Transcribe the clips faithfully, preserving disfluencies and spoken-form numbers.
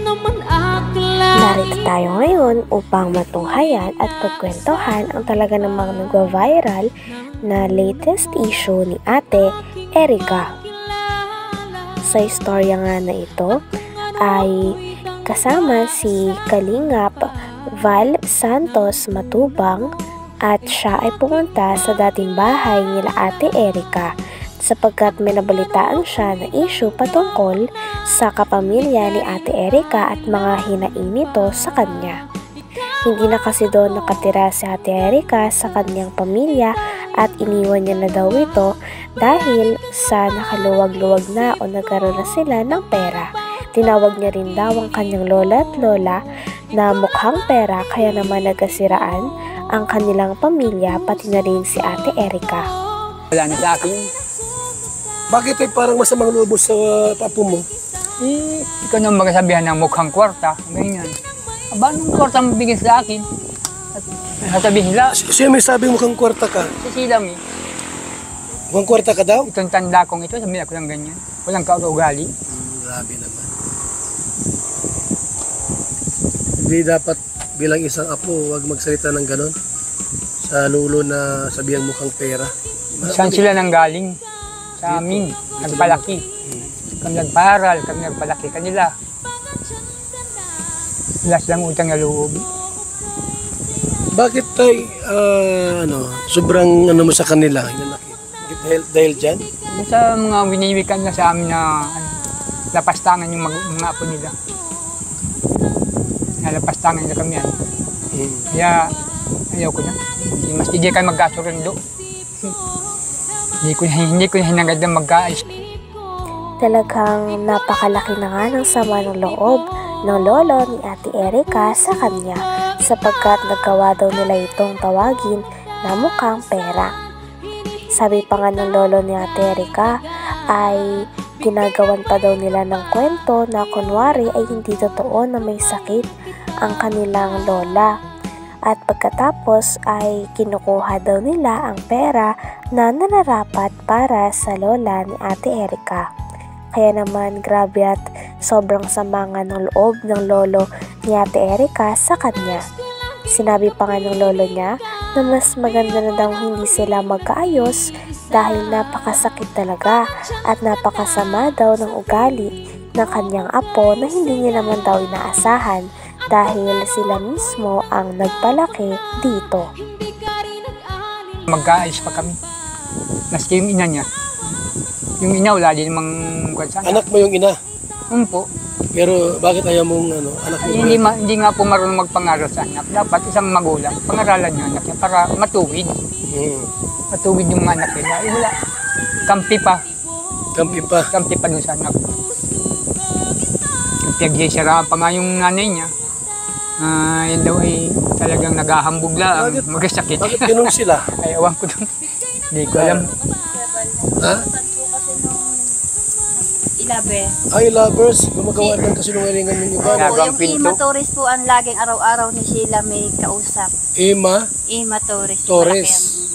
Narito tayo ngayon upang matunghayan at pagkwentuhan ang talaga namang nagwa-viral na latest issue ni Ate Erica. Sa istorya nga na ito ay kasama si Kalingap Val Santos Matubang at siya ay pumunta sa dating bahay nila Ate Erica sapagkat may nabalitaan siya na issue patungkol sa kapamilya ni Ate Erica at mga hinaing nito sa kanya. Hindi na kasi doon nakatira si Ate Erica sa kanyang pamilya at iniwan niya na daw ito dahil sa nakaluwag-luwag na o nagkaroon na sila ng pera. Tinawag niya rin daw ang kanyang lola at lola na mukhang pera kaya naman nagkasiraan ang kanilang pamilya pati na rin si Ate Erica. Wala na sa akin. Bakit ay parang masamang loob sa uh, papo mo? Eh, ikaw nang magsasabihan ng mukhang kwarta. Ganyan. Aba, anong kwarta mo bigyan sa akin? At sasabihin nila. Siya may sabi mukhang kwarta ka. Si Silam eh. Mukhang kwarta ka daw? Itong tanda kong ito, sabihin ako ng ganyan. Walang kaugali. Hmm, grabe naman. Hindi dapat bilang isang apo, huwag magsalita ng ganon. Sa lulo na sabihang mukhang pera. Saan sila nang galing? Sa amin, nagpalaki. Kami nagparal, kami nagpalaki kanila. Wala silang utang na loob. Bakit tay, uh, ano, sobrang ano mo sa kanila, hinanakit? Dahil, dahil dyan? Sa mga winiwikan na sa amin na ano, lapastangan yung mga, mga apo nila. Nalapastangan nila kami yan. Hmm. Kaya ayaw ko na. Mas hindi kayo magkasurundo. Hindi ko, hindi ko hinagad na mag-aayos. Talagang napakalaki na nga ng sama ng loob ng lolo ni Ate Erica sa kanya sapagkat nagawa daw nila itong tawagin na mukhang pera. Sabi pa nga ng lolo ni Ate Erica ay ginagawan pa daw nila ng kwento na kunwari ay hindi totoo na may sakit ang kanilang lola. At pagkatapos ay kinukuha daw nila ang pera na nararapat para sa lola ni Ate Erica. Kaya naman grabe at sobrang sama nga ng loob ng lolo ni Ate Erica sa kanya. Sinabi pa nga ng lolo niya na mas maganda na daw hindi sila magkaayos dahil napakasakit talaga at napakasama daw ng ugali ng kanyang apo na hindi niya naman daw inaasahan dahil sila mismo ang nagpalaki dito. Mag-aayos pa kami. Naski yung ina niya. Yung ina wala din namang kwansan. Anak mo yung ina? Um po. Pero bakit ayaw mong ano, anak mo? Ay, hindi, ma, hindi nga po marunong magpangaral sa anak. Dapat isang magulang, pangaralan yung anak niya para matuwid. Hmm. Matuwid yung anak nila. Eh, wala. Kampi pa. Kampi pa? Kampi pa dun sa anak. Pinagsisiraan pa nga yung nanay niya. Uh, yan daw ay talagang naghahambog lang, magkasakit. Bakit ganun sila? Ay, awan ko dun. Hindi ko alam. Ha? Lovers. Ay, lovers. Gumagawa lang kasi nungalingan yung iba. Oo, yung Ima Torres po ang laging araw-araw ni Sheila may kausap. Ima? Ima Torres. Torres.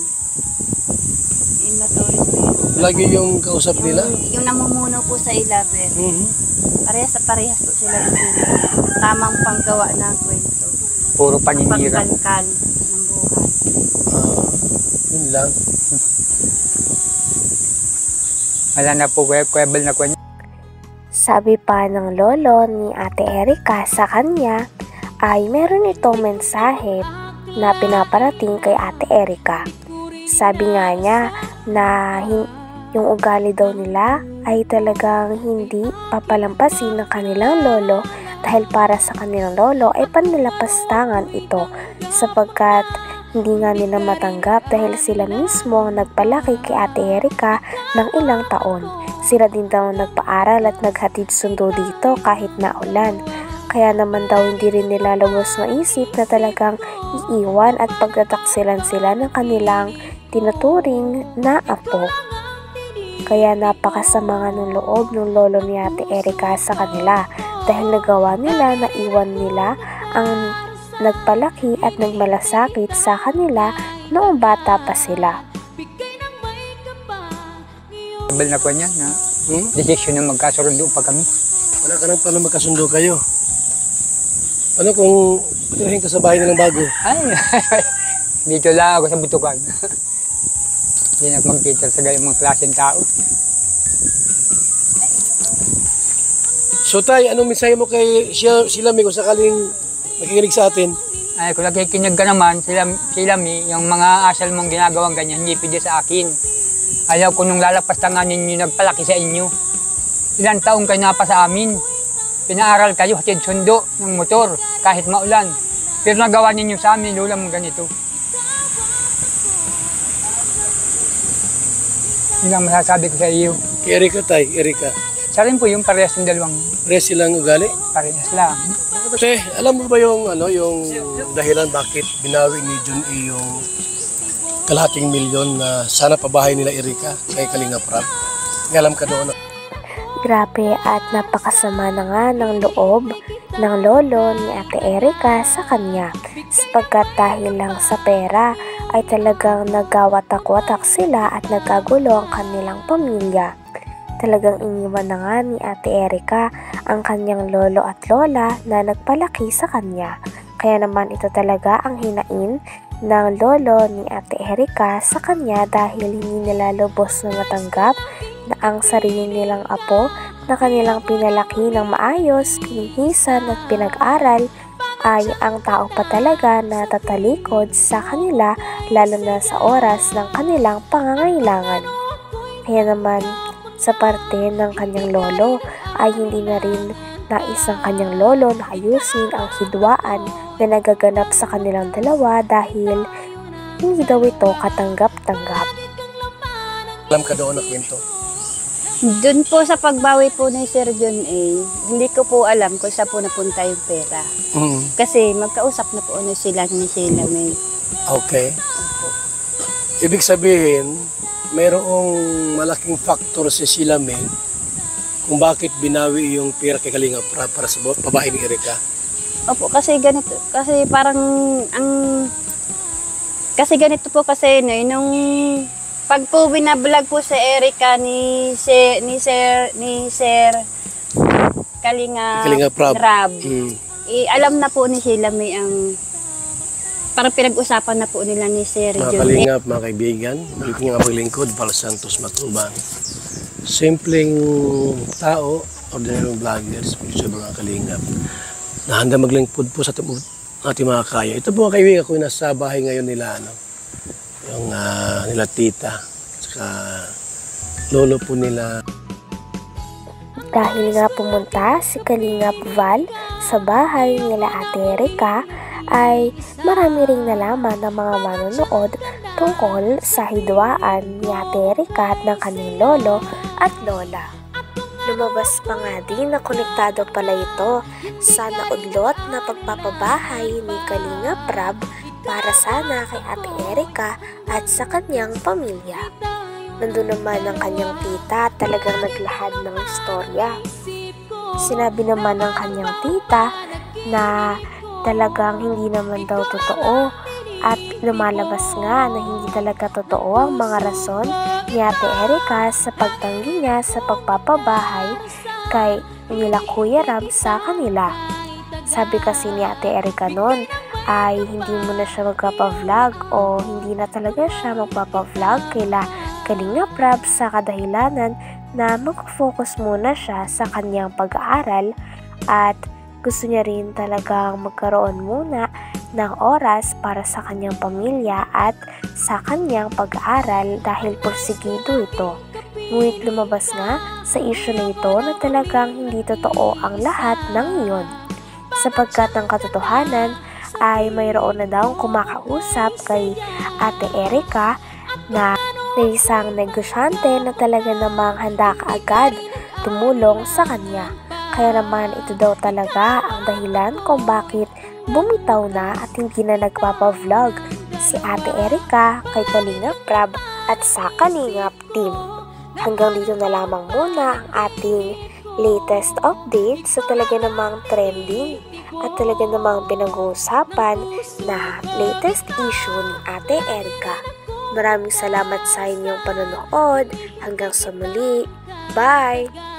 Ima Torres. Lagi yung kausap yung, nila? Yung namumuno po sa Ilaber. Mm-hmm. Parehas sa parehas po sila ito. Tamang panggawa ng kwento. Puro paninira. Pagkalkal ng buhay. Ah, yun lang. Wala na po, kwebel na kwento. Sabi pa ng lolo ni Ate Erica sa kanya ay meron itong mensahe na pinaparating kay Ate Erica. Sabi nga niya na yung ugali daw nila ay talagang hindi papalampasin ng kanilang lolo dahil para sa kanilang lolo ay panlalapastangan ito sapagkat hindi nga nila matanggap dahil sila mismo ang nagpalaki kay Ate Erica ng ilang taon. Sila din daw nagpaaral at naghatid sundo dito kahit na ulan. Kaya naman daw hindi rin nila lubos maisip na talagang iiwan at pagtataksilan sila ng kanilang tinuturing na apo. Kaya napakasama nga ng loob ng lolo ni Ate Erica sa kanila dahil nagawa nila na iwan nila ang nagpalaki at nagmalasakit sa kanila noong bata pa sila. Bal na ko niya na hmm? Decision na magkasundo pa kami. Wala ka nang pala magkasundo kayo? Ano kung tirahin ka sa bahay nilang bago? Ay, dito lang ako sa butukan. Hindi na ako mag-cater sa gayong mga klaseng tao. So tay, anong mensahe mo kay siya, sila may kung sakaling nakikinig sa atin? Ay, kung nakikinig ka naman, sila, sila mi, yung mga asal mong ginagawang ganyan, hindi pwede sa akin. Ayaw ko nung lalapas tanganin nyo, nagpalaki sa inyo. Ilang taong kayo na pa sa amin. Pinaaral kayo, hatid sundo ng motor, kahit maulan. Pero nagawa ninyo sa amin, lula mong ganito. Yun ang masasabi ko sa iyo. Kay Erika tay, Erika. Sa rin po yung parehas ng dalawang Pares silang ugali. parehas lang. Te, alam mo ba yung ano yung dahilan bakit binawi ni Jun E yung kalahating milyon na sana pabahay nila Erika kay Kalinga Prab? May alam ka doon? Grabe at napakasama na nga ng loob ng lolo ni Ate Erika sa kanya sapagkat dahil lang sa pera ay talagang nagwatak-watak sila at nagkagulo ang kanilang pamilya. Talagang iniwan na nga ni Ate Erika ang kanyang lolo at lola na nagpalaki sa kanya. Kaya naman ito talaga ang hinain ng lolo ni Ate Erika sa kanya dahil hindi nila lubos na matanggap na ang sarili nilang apo na kanilang pinalaki ng maayos, pinihisan at pinag-aral ay ang tao pa talaga na tatalikod sa kanila lalo na sa oras ng kanilang pangangailangan. Kaya naman sa parte ng kanyang lolo ay hindi na rin nais ng kanyang lolo na ayusin ang hidwaan na nagaganap sa kanilang dalawa dahil hindi daw ito katanggap-tanggap. Alam ka doon na kwento? Doon po sa pagbawi po ni Sir John A, hindi ko po alam kung saan po napunta yung pera. Mm. Kasi magkausap na po na sila ni Sheila May. Okay. Ibig sabihin, mayroong malaking factor si Sheila May kung bakit binawi yung pera kay Kalinga Prab para sa babae ni Erika. Opo, kasi ganito, kasi parang ang kasi ganito po kasi no, nung pag po binablog po sa Erika ni si, ni Sir ni Sir Kalinga, Kalinga Prab. Prab, Mm. eh, alam na po ni Sheila May ang parang pinag-usapan na po nila ni Sir Mga John. kalingap, mga kaibigan, balik nga paglingkod, Val Santos Matubang. Simpleng tao, ordinary vloggers, sa mga kalingap, na handa maglingkod po sa ating mga kaya. Ito po mga kaibigan ko, nasa bahay ngayon nila, ano, yung uh, nila tita, saka lolo po nila. Dahil nga pumunta si Kalingap Val sa bahay nila Ate Erika, ay marami ring nalaman ng mga manonood tungkol sa hidwaan ni Ate Erika at ng kanyang lolo at lola. Lumabas pa nga din na konektado pala ito sa naudlot na pagpapabahay ni Kalinga Prab para sana kay Ate Erika at sa kanyang pamilya. Nandun naman ang kanyang tita at talagang naglahad ng istorya. Sinabi naman ng kanyang tita na talagang hindi naman daw totoo at lumalabas nga na hindi talaga totoo ang mga rason ni Ate Erika sa pagtanggi niya sa pagpapabahay kay nila Kuya Ram sa kanila. Sabi kasi ni Ate Erika noon ay hindi mo na siya magpapa-vlog o hindi na talaga siya magpapa-vlog kaila Kalinga Prab sa kadahilanan na mag-focus muna siya sa kanyang pag-aaral at gusto niya rin talagang magkaroon muna ng oras para sa kanyang pamilya at sa kanyang pag-aaral dahil porsigido ito. Ngunit lumabas nga sa issue na ito na talagang hindi totoo ang lahat ng iyon. Sapagkat ang katotohanan ay mayroon na daw kumakausap kay Ate Erika na na isang negosyante na talaga namang handa kaagad tumulong sa kanya. Kaya naman ito daw talaga ang dahilan kung bakit bumitaw na at hindi na nagpapa-vlog si Ate Erika kay Kalinga Prab at sa Kalingap Team. Hanggang dito na lamang muna ang ating latest update sa talaga namang trending at talaga namang pinag-uusapan na latest issue ni Ate Erika. Maraming salamat sa inyong panonood. Hanggang sa muli. Bye!